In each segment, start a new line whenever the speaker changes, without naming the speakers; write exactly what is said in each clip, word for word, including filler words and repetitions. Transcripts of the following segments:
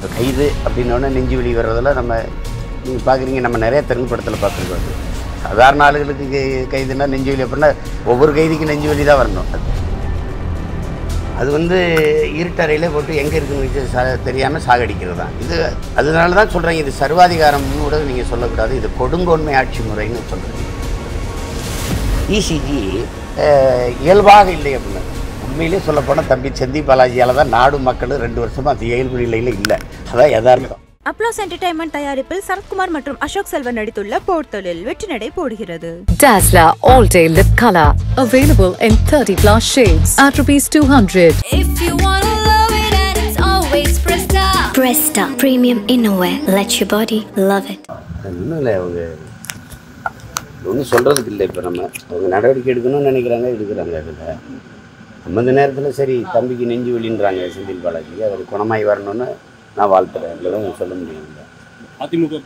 இப்போ கைது அப்படின்னோடனே நெஞ்சு வலி வர்றதெல்லாம் நம்ம நீங்கள் பார்க்குறீங்க, நம்ம நிறைய தெலுங்கு படத்தில் பார்த்துருக்கோம். அது சாதாரண ஆளுகளுக்கு கைதுன்னா நெஞ்சு வலி அப்படின்னா ஒவ்வொரு கைதிக்கும் நெஞ்சு வலி தான் வரணும். அது அது வந்து இருட்டறையிலே போட்டு எங்கே இருக்குன்னு சா தெரியாமல் சாகடிக்கிறது தான் இது. அதனால தான் சொல்கிறேன், இது சர்வாதிகாரம்னு கூட நீங்கள் சொல்லக்கூடாது, இது கொடுங்கோன்மை ஆட்சி முறைன்னு சொல்கிறீங்க. இசிஜி இயல்பாக இல்லை அப்படின்னு உண்மையிலே சொல்லப்போனால் தம்பி செந்தில் பாலாஜியால் தான் நாடு மக்களும் ரெண்டு வருஷமாக அது இயல்பு நிலையில் இல்லை. அதான் யதார்த்தம்.
அப்ளோஸ் என்டர்டைன்மெண்ட் தயாரிப்பில் சரத்குமார் மற்றும் அசோக் செல்வன் நடித்துள்ள போர்த்தொழில் வெற்றி நடை போடுகிறது.
Dazzler All Day Lip Color available in thirty plus shades at rupees two hundred.
If you want to love it and it's always Presta. Presta Premium Innerwear. Let your body love it.
இன்னும் இல்லை, அவங்க ஒன்றும் சொல்கிறதுக்கு இல்லை. இப்போ நம்ம அவங்க நடவடிக்கை எடுக்கணும்னு நினைக்கிறாங்க, எடுக்கிறாங்க. அதில் நம்ம இந்த நேரத்தில் சரி தம்பிக்கு நெஞ்சு வலின்றாங்க செந்தில் பாலாஜி, அவர் குணமாகி வரணும்னு நான் வாழ்த்துறேன். இல்லைதான் சொல்ல முடியும்.
அதிமுக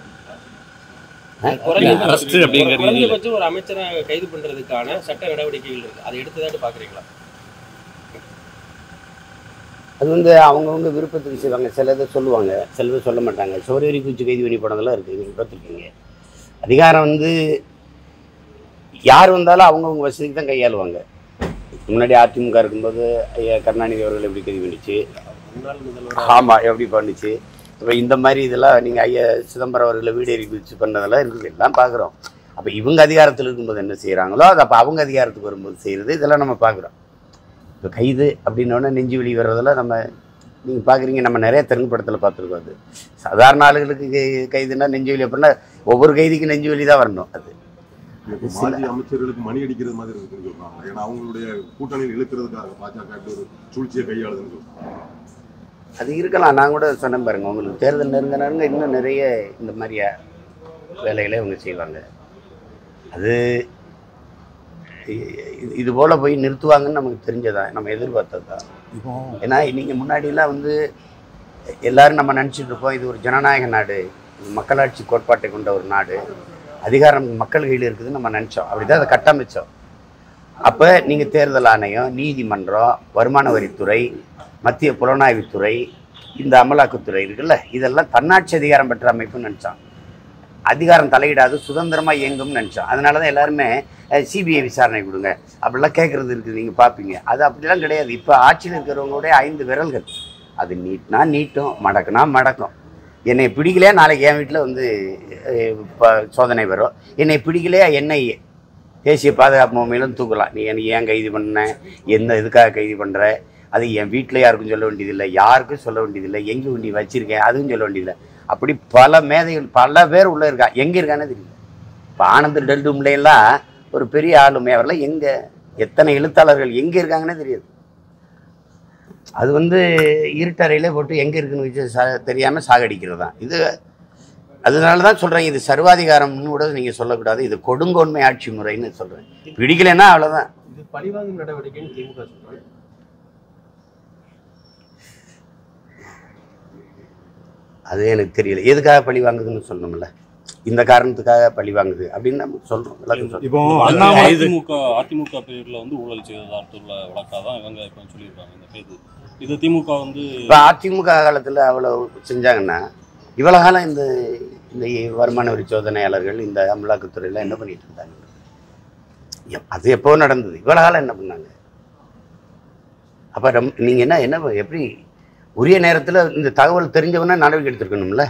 குறைந்தபட்சம் ஒரு அமைச்சரை கைது பண்றதுக்கான சட்ட நடவடிக்கைகள் இருக்கு, அதை எடுத்துதான் பாக்குறீங்களா?
அது வந்து அவங்கவுங்க விருப்பத்துக்கு செய்வாங்க. சிலதை சொல்லுவாங்க, சிலதை சொல்ல மாட்டாங்க. சோரேரி பூச்சி கைது பண்ணி படம்லாம் இருக்குது, நீங்கள் பார்த்துருக்கீங்க. அதிகாரம் வந்து யார் வந்தாலும் அவங்கவுங்க வசதிக்கு தான் கையாளுவாங்க. முன்னாடி அதிமுக இருக்கும்போது ஐயா கருணாநிதி அவர்கள் எப்படி கைது பண்ணிச்சு, ஆமாம் எப்படி பண்ணிச்சு. இப்போ இந்த மாதிரி இதெல்லாம் நீங்கள் ஐயா சிதம்பரம் அவர்களை வீடு எறி வச்சு பண்ணதெல்லாம் இருக்குது, எல்லாம் பார்க்குறோம். அப்போ இவங்க அதிகாரத்தில் இருக்கும்போது என்ன செய்கிறாங்களோ அது அப்போ அவங்க அதிகாரத்துக்கு வரும்போது செய்கிறது, இதெல்லாம் நம்ம பார்க்குறோம். இப்போ கைது அப்படின்னோடனே நெஞ்சு வலி வர்றதெல்லாம் நம்ம நீங்கள் பார்க்குறீங்க, நம்ம நிறைய தெலுங்கு படத்தில் பார்த்துருக்கோம். அது சாதாரண ஆளுகளுக்கு கைதுன்னா நெஞ்சு வலி அப்படின்னா ஒவ்வொரு கைதிக்கும் நெஞ்சு வலி தான் வரணும். அது
மாஜி அமைச்சர்களுக்கு மணி அடிக்கிறது மாதிரி இருக்குன்னு சொல்றாங்க. ஏன்னா அவங்களுடைய கூட்டணியில் இழுக்கிறதுக்காக பாஜக ஒரு சூழ்ச்சியை கையாளுதுன்னு சொல்றாங்க.
அது இருக்கலாம். நான் கூட சொன்னேன் பாருங்க, உங்களுக்கு தேர்தல் நெருங்க நெருங்க இன்னும் நிறைய இந்த மாதிரியா வேலைகளை அவங்க செய்வாங்க. அது இது போல் போய் நிறுத்துவாங்கன்னு நமக்கு தெரிஞ்சதான், நம்ம எதிர்பார்த்தது தான். ஏன்னா நீங்கள் முன்னாடிலாம் வந்து எல்லோரும் நம்ம நினச்சிட்டு இருப்போம், இது ஒரு ஜனநாயக நாடு, இது மக்களாட்சி கோட்பாட்டை கொண்ட ஒரு நாடு, அதிகாரம் மக்கள் கையில் இருக்குதுன்னு நம்ம நினச்சோம். அப்படி தான் அதை கட்டமைச்சோம். அப்போ நீங்கள் தேர்தல் ஆணையம், நீதிமன்றம், வருமான வரித்துறை, மத்திய புலனாய்வுத்துறை, இந்த அமலாக்கத்துறை இருக்குல்ல, இதெல்லாம் தன்னாட்சி அதிகாரம் பெற்ற அமைப்புன்னு நினச்சோம். அதிகாரம் தலையிடாது சுதந்திரமாக இயங்கும்னு நினச்சோம். அதனால தான் எல்லாருமே சிபிஐ விசாரணை கொடுங்க அப்படிலாம் கேட்குறது இருக்குது, நீங்கள் பார்ப்பீங்க. அது அப்படிலாம் கிடையாது. இப்போ ஆட்சியில் இருக்கிறவங்களுடைய ஐந்து விரல்கள், அது நீட்னா நீட்டும், மடக்குனா மடக்கும். என்னை பிடிக்கலையா நாளைக்கு என் வீட்டில் வந்து சோதனை வரும், என்னை பிடிக்கலையா என்ஐஏ தேசிய பாதுகாப்பு முகமையிலும் தூக்கலாம். நீ எனக்கு ஏன் கைது பண்ண, எந்த இதுக்காக கைது பண்ணுற, அது என் வீட்டில் யாருக்கும் சொல்ல வேண்டியதில்லை, யாருக்கும் சொல்ல வேண்டியதில்லை, எங்கே வண்டி வச்சுருக்கேன் அதுவும் சொல்ல வேண்டியதில்லை. அப்படி பல மேதைகள் பல பேர் உள்ளே இருக்கா, எங்கே இருக்கானே தெரியல. இப்போ ஆனந்த் டெல்டும்லாம் ஒரு பெரிய ஆளுமை, அவரெல்லாம் எங்கே, எத்தனை எழுத்தாளர்கள் எங்கே இருக்காங்கன்னே தெரியாது. அது வந்து இருட்டறையிலே போட்டு எங்கே இருக்குன்னு வச்சு சா தெரியாமல் சாகடிக்கிறது தான் இது. அதனால தான் சொல்கிறேன், இது சர்வாதிகாரம்னு கூட நீங்கள் சொல்லக்கூடாது, இது கொடுங்கோன்மை ஆட்சி முறைன்னு சொல்கிறேன். பிடிக்கலைன்னா அவ்வளோதான்.
இது பழிவாங்கும் நடவடிக்கைன்னு திமுக சொல்கிறாங்க.
அது எனக்கு தெரியல, எதுக்காக பழி வாங்குதுன்னு சொல்லணும்ல, இந்த காரணத்துக்காக பழி வாங்குது அப்படின்னு நம்ம சொல்கிறோம்.
இப்போ அதிமுக அதிமுக பேரில் வந்து ஊழல் செய்ததார்த்துள்ள வழக்காக தான் இவங்க இப்போ சொல்லியிருக்காங்க இந்த கைது. இது திமுக வந்து
இப்போ அதிமுக காலத்தில் அவ்வளோ செஞ்சாங்கன்னா இவ்வளோ காலம் இந்த இந்த வருமான வரி சோதனையாளர்கள் இந்த அமலாக்கத்துறையில் என்ன பண்ணிட்டு இருந்தாங்க? அது எப்போ நடந்தது, இவ்வளோ காலம் என்ன பண்ணாங்க? அப்போ ரம் நீங்கள் என்ன என்ன எப்படி உரிய நேரத்தில் இந்த தகவல் தெரிஞ்சவொன்னே நடவடிக்கை எடுத்துருக்கணும்ல.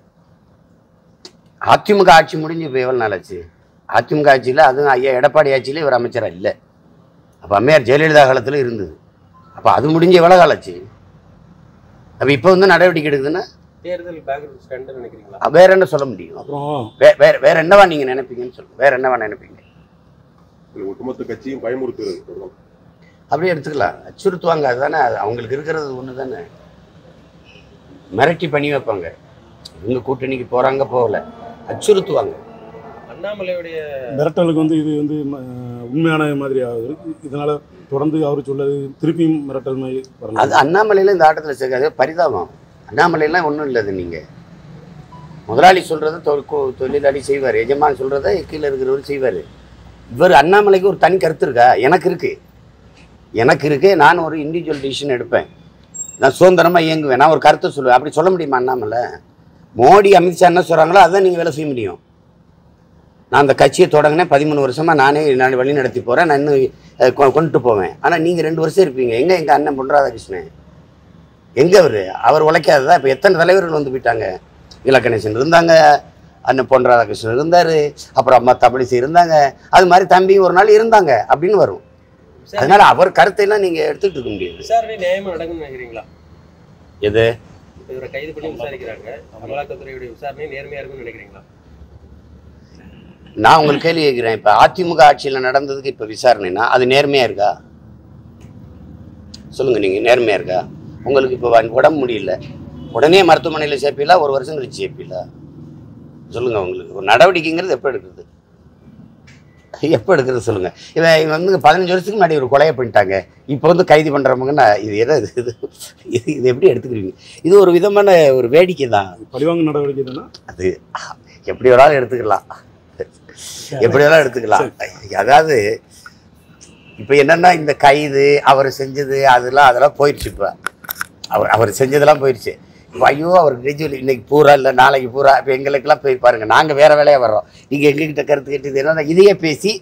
அதிமுக ஆட்சி முடிஞ்சு இப்போ எவ்வளோ நாள் ஆச்சு? அதிமுக ஆட்சியில் அதுவும் ஐயா எடப்பாடி ஆட்சியில் இவர் அமைச்சராக இல்லை. அப்போ அம்மையார் ஜெயலலிதா காலத்தில் இருந்தது. அப்போ அது முடிஞ்ச எவ்வளோ காலம் ஆச்சு? அப்போ இப்போ வந்து நடவடிக்கை எடுக்குதுன்னா
தேர்தல் பேக்ரவுண்ட் ஸ்டாண்ட் நினைக்கிறீங்களா?
வேற என்ன சொல்ல முடியும்? அப்புறம் வேற வேற என்னவா நீங்கள் நினைப்பீங்கன்னு சொல்லுங்க, வேற என்னவா நினைப்பீங்க?
ஒட்டுமொத்த கட்சியும் பயமுறுத்துறது
அப்படியே எடுத்துக்கலாம். அச்சுறுத்துவாங்க, அதுதானே அவங்களுக்கு இருக்கிறது ஒன்று தானே. மிரட்டி பண்ணி வைப்பாங்க. இவங்க கூட்டணிக்கு போகிறாங்க போகல, அச்சுறுத்துவாங்க.
அண்ணாமலையுடைய
மிரட்டலுக்கு வந்து இது வந்து உண்மையான மாதிரி ஆகுது. இதனால் தொடர்ந்து அவர் சொல்லது திருப்பியும் மிரட்டல் மாதிரி வரலாம்.
அது அண்ணாமலையில் இந்த ஆட்டத்தில் சேர்க்காது, பரிதாபம். அண்ணாமலையெல்லாம் ஒன்றும் இல்லது. நீங்கள் முதலாளி சொல்கிறத தொ தொழிலாளி செய்வார், எஜமான் சொல்கிறத கீழே இருக்கிறவர் செய்வார். இவர் அண்ணாமலைக்கு ஒரு தனி கருத்து இருக்கா? எனக்கு இருக்குது எனக்கு இருக்குது நான் ஒரு இண்டிவிஜுவல் டிசிஷன் எடுப்பேன். நான் சுதந்திரமாக இயங்குவேன், நான் ஒரு கருத்தை சொல்லுவேன். அப்படி சொல்ல முடியுமா அண்ணாமலை? மோடி அமித்ஷா என்ன சொல்கிறாங்களோ அதான் நீங்கள் வேலை செய்ய முடியும். நான் அந்த கட்சியை தொடங்கினேன், பதிமூணு வருஷமாக நானே நான் வழி நடத்தி போகிறேன், நான் இன்னும் கொண்டுட்டு போவேன். ஆனால் நீங்கள் ரெண்டு வருஷம் இருப்பீங்க. எங்கே எங்கள் அண்ணன் பொன் ராதாகிருஷ்ணன் எங்கே அவர் அவர் உழைக்காததா? இப்போ எத்தனை தலைவர்கள் வந்து போயிட்டாங்க. இலக்கணேசன் இருந்தாங்க, அண்ணன் பொன் ராதாகிருஷ்ணன் இருந்தார், அப்புறம் அம்மா தமிழிசை இருந்தாங்க, அது மாதிரி தம்பி ஒரு நாள் இருந்தாங்க அப்படின்னு வரும். அதனால அவர் கருத்தையெல்லாம் நீங்கள் எடுத்துகிட்டு இருக்க முடியாது.
விசாரணை நியாயமாக நடக்கும்னு நினைக்கிறீங்களா?
எது
இவரை கைது பண்ணி விசாரிக்கிறாங்க, அமலாக்கத்துறையுடைய விசாரணை நேர்மையாக இருக்கும்னு நினைக்கிறீங்களா?
நான் உங்களுக்கு கேள்வி கேட்குறேன். இப்போ அதிமுக ஆட்சியில் நடந்ததுக்கு இப்போ விசாரணைனா அது நேர்மையாக இருக்கா? சொல்லுங்கள், நீங்கள் நேர்மையாக இருக்கா? உங்களுக்கு இப்போ உடம்பு முடியல, உடனே மருத்துவமனையில் சேர்ப்பீங்களா, ஒரு வருஷம் கழிச்சு சேர்ப்பீங்களா? சொல்லுங்கள். உங்களுக்கு ஒரு நடவடிக்கைங்கிறது எப்போ எடுக்கிறது, எப்போ எடுக்கிறது சொல்லுங்கள். இவன் இவன் வந்து பதினஞ்சு வருஷத்துக்கு முன்னாடி ஒரு கொலையை பண்ணிட்டாங்க, இப்போ வந்து கைது பண்ணுறவங்கன்னா இது எதை இது இது இது எப்படி எடுத்துக்கிறீங்க? இது ஒரு விதமான ஒரு வேடிக்கை தான்,
பழிவாங்க நடவடிக்கை தானே. அது
எப்படி வேணாலும் எடுத்துக்கலாம், எப்படி வேணாலும் எடுத்துக்கலாம். அதாவது இப்போ என்னென்னா இந்த கைது அவர் செஞ்சது அதெல்லாம் அதெல்லாம் போயிடுச்சு. இப்போ அவர் அவர் செஞ்சதெல்லாம் போயிடுச்சு. இப்போ ஐயோ அவருக்கு நெஜுவலி இன்னைக்கு பூரா இல்லை நாளைக்கு பூரா. இப்போ எங்களுக்கெல்லாம் போய் பாருங்கள், நாங்கள் வேறு வேலையாக வர்றோம், நீங்கள் எங்ககிட்ட கருத்து கேட்டது என்னன்னா இதையே பேசி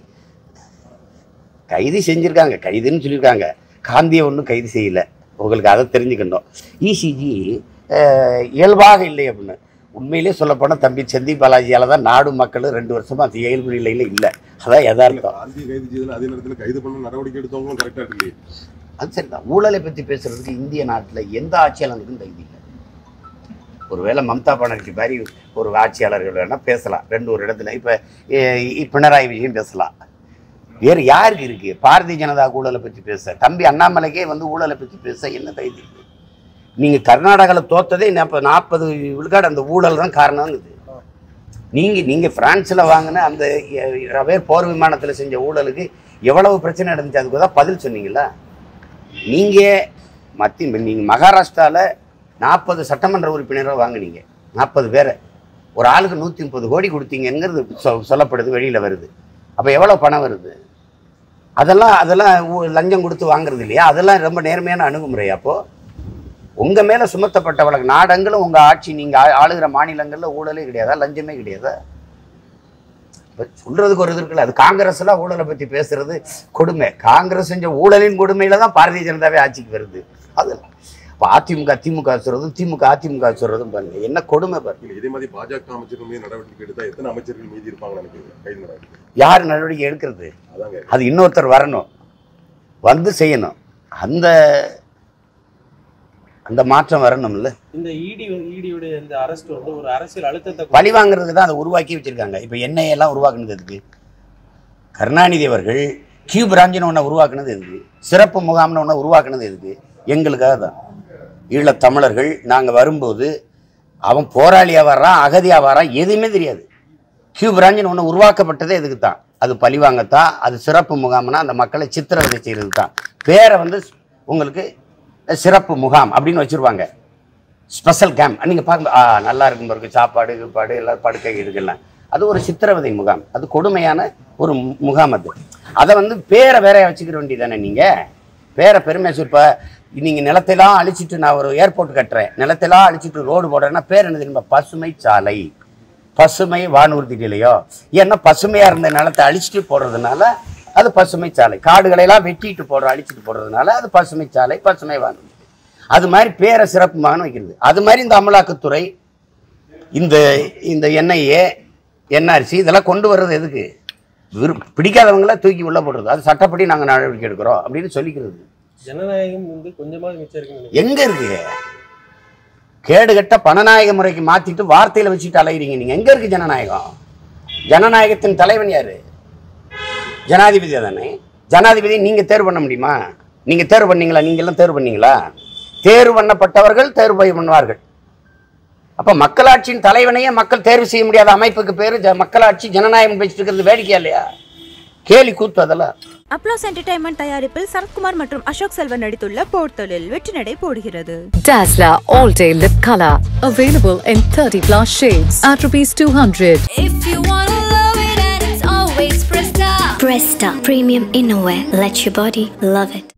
கைது செஞ்சுருக்காங்க, கைதுன்னு சொல்லியிருக்காங்க. காந்தியை ஒன்றும் கைது செய்யலை, உங்களுக்கு அதை தெரிஞ்சுக்கணும். இசிஜி இயல்பாக இல்லை அப்படின்னு உண்மையிலே சொல்லப்போனால் தம்பி செந்தில் பாலாஜியால் தான் நாடு மக்களும் ரெண்டு வருஷமாக அந்த இயல்பு நிலையில் இல்லை. அதான் யதார்த்தம்.
அதே நேரத்தில் கைது பண்ண நடவடிக்கை எடுத்தவங்களும் கரெக்டாக இல்லையே.
அது சரிதான். ஊழலை பற்றி பேசுறதுக்கு இந்திய நாட்டில் எந்த ஆட்சியாளருக்கும் தைரியம் இல்லை. ஒருவேளை மம்தா பானர்ஜி மாதிரி ஒரு ஆட்சியாளர்கள் வேணால் பேசலாம் ரெண்டு ஒரு இடத்துல. இப்போ பினராயி விஜயன் பேசலாம், வேறு யாருக்கு இருக்குது? பாரதிய ஜனதா ஊழலை பற்றி பேச, தம்பி அண்ணாமலைக்கே வந்து ஊழலை பற்றி பேச என்ன தைரியம் இருக்குது? நீங்கள் கர்நாடகாவில் தோற்றதே இப்போ நாற்பது விழுக்காடு அந்த ஊழல் தான் காரணம்ங்குது. நீங்கள் நீங்கள் ஃப்ரான்ஸில் வாங்கின அந்த ரவேர் போர் விமானத்தில் செஞ்ச ஊழலுக்கு எவ்வளவு பிரச்சனை நடந்துச்சு, அதுக்கு தான் பதில் சொன்னீங்களா? நீங்கள் மத்திய நீங்கள் மகாராஷ்டிராவில் நாற்பது சட்டமன்ற உறுப்பினரை வாங்கினீங்க, நாற்பது பேரை, ஒரு ஆளுக்கு நூற்றி முப்பது கோடி கொடுத்தீங்கிறது சொ சொல்லப்படுது வெளியில் வருது. அப்போ எவ்வளோ பணம் வருது? அதெல்லாம் அதெல்லாம் லஞ்சம் கொடுத்து வாங்குறது இல்லையா? அதெல்லாம் ரொம்ப நேர்மையான அணுகுமுறை. அப்போது உங்கள் மேலே சுமத்தப்பட்ட வழக்கு நாடங்களும் உங்கள் ஆட்சி நீங்கள் ஆளுகிற மாநிலங்களில் ஊழலே கிடையாதா, லஞ்சமே கிடையாதா? இப்போ சொல்கிறதுக்கு ஒரு இது இருக்குல்ல, அது காங்கிரஸ்லாம் ஊழலை பற்றி பேசுகிறது கொடுமை. காங்கிரஸ் செஞ்ச ஊழலின் கொடுமையில் தான் பாரதிய ஜனதாவே ஆட்சிக்கு வருது. அதெல்லாம் இப்போ அதிமுக திமுக சொல்கிறதும் திமுக அதிமுக சொல்கிறதும் பாருங்க என்ன கொடுமை பாருங்க.
இதே மாதிரி பாஜக அமைச்சர்கள் மீது நடவடிக்கை எடுத்தால் எத்தனை அமைச்சர்கள் மீதி இருப்பாங்கன்னு நினைக்கிறீங்க? கைது நடவடிக்கை
யார் நடவடிக்கை எடுக்கிறது?
அதாங்க,
அது இன்னொருத்தர் வரணும், வந்து செய்யணும். அந்த அந்த மாற்றம் வரணும்ல. இந்த
இடி இடியுடைய இந்த அரெஸ்ட் வந்து ஒரு அரசியல் அழுத்தத்தை
பழி வாங்குறதுக்கு தான் அதை உருவாக்கி வச்சிருக்காங்க. இப்போ எண்ணெய் எல்லாம் உருவாக்குனது எதுக்கு? கருணாநிதி அவர்கள் கியூ பிராஞ்சின்னு ஒன்று உருவாக்குனது எதுக்கு? சிறப்பு முகாம்னு ஒன்று உருவாக்குனது எதுக்கு? எங்களுக்காக தான். ஈழத்தமிழர்கள் நாங்கள் வரும்போது அவன் போராளியாக வர்றான், அகதியாக வர்றான், எதுவுமே தெரியாது. கியூ பிராஞ்சின்னு ஒன்று உருவாக்கப்பட்டதே எதுக்கு தான்? அது பழி வாங்கத்தான். அது சிறப்பு முகாம்னா அந்த மக்களை சித்திரவதை செய்கிறது தான். பேரை வந்து உங்களுக்கு சிறப்பு முகாம் அப்படின்னு வச்சுருவாங்க, ஸ்பெஷல் கேம்ப். நீங்கள் பார்க்க ஆ நல்லா இருக்கும் பிறகு சாப்பாடு கீப்பாடு எல்லாம் படுக்கை இருக்குல்லாம். அது ஒரு சித்திரவதை முகாம், அது கொடுமையான ஒரு முகாம். அது அதை வந்து பேரை வேற வச்சுக்கிற வேண்டியதானே? நீங்கள் பேரை பெருமை சொல்ப்ப நீங்கள் நிலத்தையெல்லாம் அழிச்சிட்டு நான் ஒரு ஏர்போர்ட் கட்டுறேன், நிலத்தையெல்லாம் அழிச்சிட்டு ரோடு போடுறேன்னா பேர் என்ன தெரியுமா? பசுமை சாலை, பசுமை வானூர்தி நிலையோ. ஏன்னா பசுமையாக இருந்த நிலத்தை அழிச்சிட்டு போடுறதுனால அது பசுமை சாலை. காடுகளையெல்லாம் வெட்டிட்டு போடுற அழிச்சிட்டு போடுறதுனால அது பசுமை சாலை, பசுமை வானூர்தி. அது மாதிரி பேரை சிறப்புமாக வைக்கிறது. அது மாதிரி இந்த அமலாக்கத்துறை, இந்த இந்த என்ஐஏ, என்ஆர்சி இதெல்லாம் கொண்டு வர்றது எதுக்கு? விரு பிடிக்காதவங்கள தூக்கி உள்ள போடுறது. அது சட்டப்படி நாங்கள் நடவடிக்கை எடுக்கிறோம் அப்படின்னு சொல்லிக்கிறது.
ஜனநாயகம் வந்து கொஞ்சமாக மிச்சம் இருக்கு.
எங்கே இருக்கு? கேடுகட்ட பணநாயக முறைக்கு மாற்றிட்டு வார்த்தையில் வச்சுட்டு அலைகிறீங்க நீங்கள். எங்கே இருக்குது ஜனநாயகம்? ஜனநாயகத்தின் தலைவன் யார்? ஜனாதிபதி தானே. ஜனாதிபதி நீங்கள் தேர்வு பண்ண முடியுமா? நீங்கள் தேர்வு பண்ணீங்களா? நீங்கள் எல்லாம் தேர்வு பண்ணீங்களா? தேர்வு பண்ணப்பட்டவர்கள் தேர்வு பண்ணுவார்கள். அப்போ மக்களாட்சியின் தலைவனையே மக்கள் தேர்வு செய்ய முடியாத அமைப்புக்கு பேர் மக்களாட்சி, ஜனநாயகம் வச்சுட்டு இருக்கிறது வேடிக்கையா இல்லையா? கேலி கூத்து அதெல்லாம்.
அப்ளோஸ் என்டர்டைன்மெண்ட் தயாரிப்பில் சரத்குமார் மற்றும் அசோக் செல்வன் நடித்துள்ள போர்த்தொழில் வெற்றி நடை போடுகிறது.
Dazzler All Day Lip Color, available in thirty plus shades at rupees two hundred.
If you wanna love it and it's always Presta. Presta Premium Innerwear. Let your body love it.